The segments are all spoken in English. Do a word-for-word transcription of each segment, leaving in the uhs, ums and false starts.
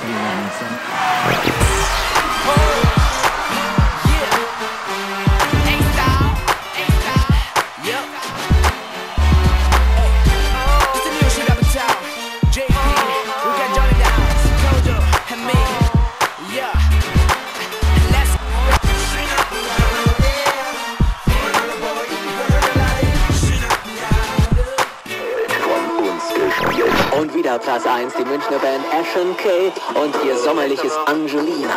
Und wieder Platz eins, die Münchner Band Ashen K und ihr sommerliches Angelina.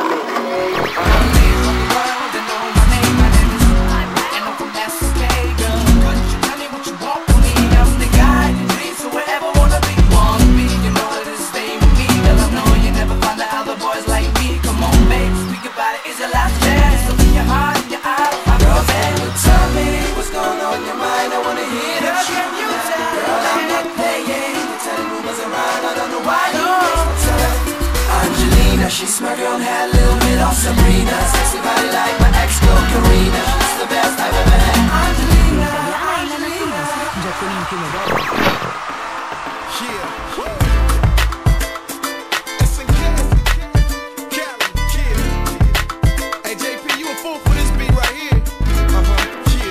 She's my girl, had a little bit of Sabrina. Sexy body like my ex-girl Karina. She's the best I've ever had. Angelina, Angelina. Yeah. S N K, Cali, yeah. Hey J P, you a fool for this beat right here. Uh-huh,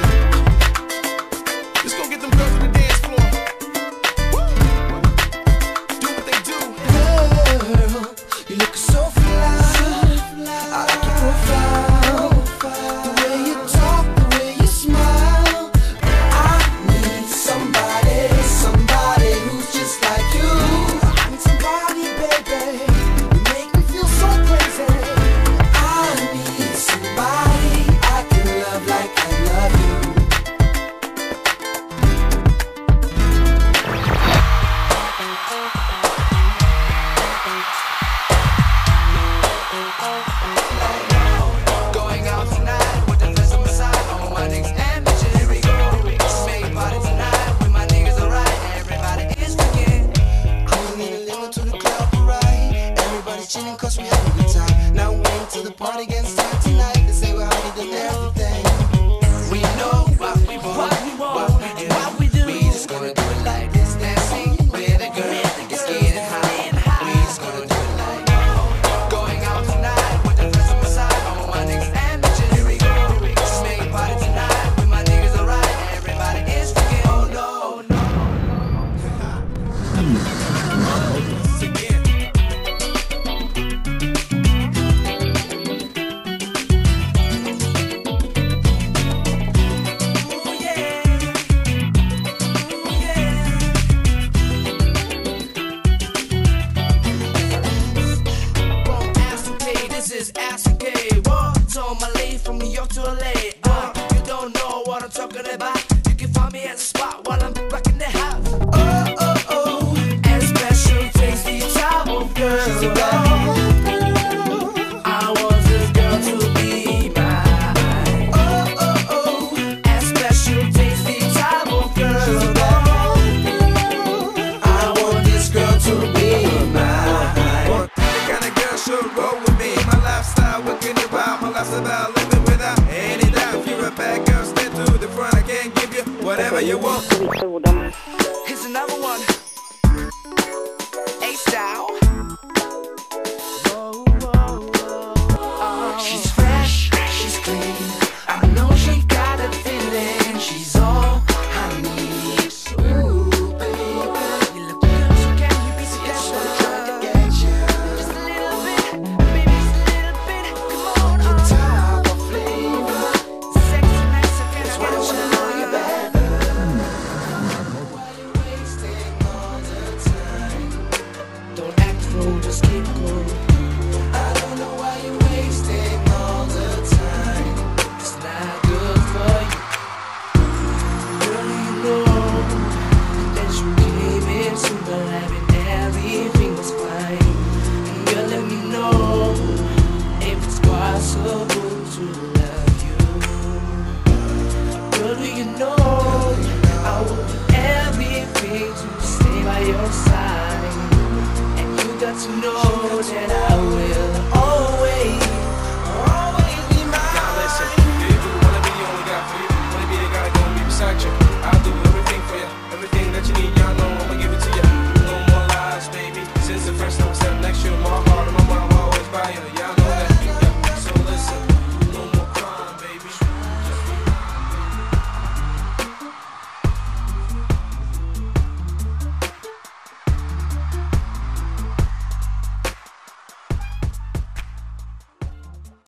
yeah. Let's go get them girls on the dance floor. Woo. Do what they do. Girl, you look so fly. I like your profile, the way you talk, the way you smile. I need somebody, somebody who's just like you. I need somebody, baby, you make me feel so crazy. I need somebody I can love like I love you. Going out tonight with the rest of my side. All my niggas and bitches, here we go. Make party tonight with my niggas, alright. Everybody is freaking. I need a limo to the club, alright. Everybody's chilling cause we have a good time. Now wait till the party gets started tonight. They say we're already done everything. We know what we want, what we do, what we do. We just gonna do it like this, dancing with a girl. It's getting hot. We just gonna do it like going out tonight with the rest of my side. All my niggas and bitches, here we go. Just make a party tonight with my niggas, alright. Everybody is freaking. Oh no, no. Ooh, yeah. Ooh, yeah. From Aston K, this is Aston K. What's on my lane from New York to L A? Uh, you don't know what I'm talking about. You can find me at the spot while I'm rocking the house. Oh, oh, oh, and special tasty type of girl. I want this girl to be mine. Oh, oh, oh, and special tasty type of girl. I want this girl to be mine. The kind of girl should roll with me. My lifestyle, what can you buy? My life's about living without any doubt. If you're a bad girl, stand to the front. I can't give you whatever you want. Here's another one. A-Style. She's fresh, she's clean. I know she got a feeling. She's all I need. Ooh, baby, you look good, so can you be special? Trying to get you just a little bit, baby, just a little bit. Come on, on top of flavor, sexy, nice, so can I get you? Why you wasting all the time? Don't act cool, just keep cool. I don't know why you're wasting all the time. It's not good for you. Girl, you know that you came into my life and everything was fine. And girl, let me know if it's possible to love you. Girl, do you know I will do everything to stay by your side. And you got to know that I will.